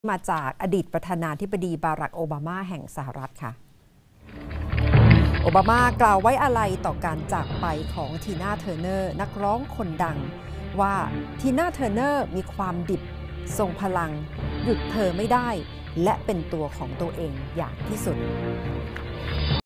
มาจากอดีตประธานาธิบดีบารักโอบามาแห่งสหรัฐค่ะโอบามากล่าวไว้อาลัยต่อการจากไปของทีน่าเทอร์เนอร์นักร้องคนดังว่าทีน่าเทอร์เนอร์มีความดิบทรงพลังหยุดเธอไม่ได้และเป็นตัวของตัวเองอย่างที่สุด